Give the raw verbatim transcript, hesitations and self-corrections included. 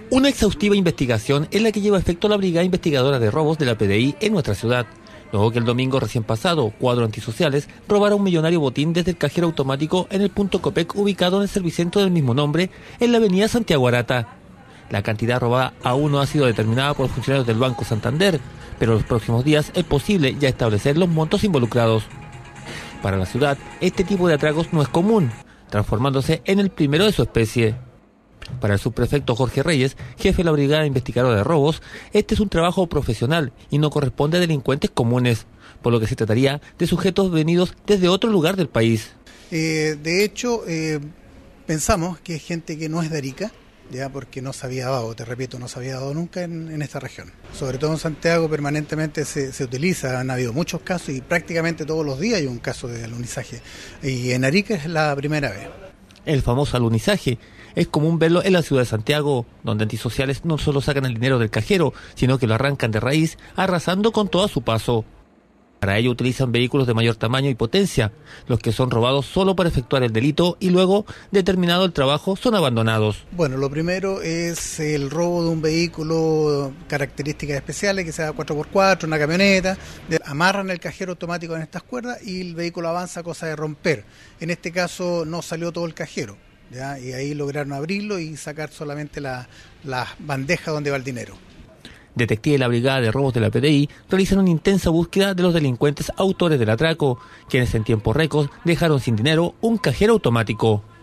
Una exhaustiva investigación es la que lleva a efecto la Brigada Investigadora de Robos de la P D I en nuestra ciudad, luego que el domingo recién pasado, cuadros antisociales robara un millonario botín desde el cajero automático en el punto Copec ubicado en el servicentro del mismo nombre, en la avenida Santiago Arata. La cantidad robada aún no ha sido determinada por funcionarios del Banco Santander, pero en los próximos días es posible ya establecer los montos involucrados. Para la ciudad, este tipo de atracos no es común, transformándose en el primero de su especie. Para el subprefecto Jorge Reyes, jefe de la Brigada Investigadora de Robos, este es un trabajo profesional y no corresponde a delincuentes comunes, por lo que se trataría de sujetos venidos desde otro lugar del país. Eh, de hecho, eh, pensamos que es gente que no es de Arica, ya porque no se había dado, te repito, no se había dado nunca en, en esta región. Sobre todo en Santiago permanentemente se, se utiliza, han habido muchos casos y prácticamente todos los días hay un caso de alunizaje. Y en Arica es la primera vez. El famoso alunizaje es común verlo en la ciudad de Santiago, donde antisociales no solo sacan el dinero del cajero, sino que lo arrancan de raíz, arrasando con todo a su paso. Para ello utilizan vehículos de mayor tamaño y potencia, los que son robados solo para efectuar el delito y luego, determinado el trabajo, son abandonados. Bueno, lo primero es el robo de un vehículo, características especiales, que sea cuatro por cuatro, una camioneta, de, amarran el cajero automático en estas cuerdas y el vehículo avanza, cosa de romper. En este caso no salió todo el cajero, ¿ya? Y ahí lograron abrirlo y sacar solamente la, la bandeja donde va el dinero. Detectives de la Brigada de Robos de la P D I realizan una intensa búsqueda de los delincuentes autores del atraco, quienes en tiempos récords dejaron sin dinero un cajero automático.